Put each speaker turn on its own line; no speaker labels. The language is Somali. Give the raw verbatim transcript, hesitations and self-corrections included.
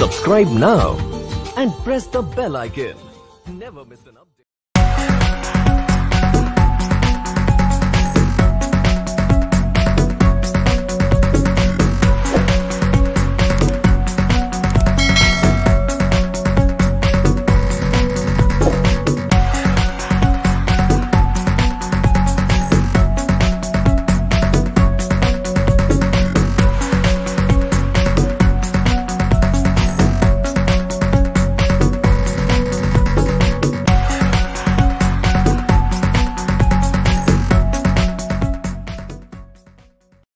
Subscribe now and press the bell icon. Never miss an update.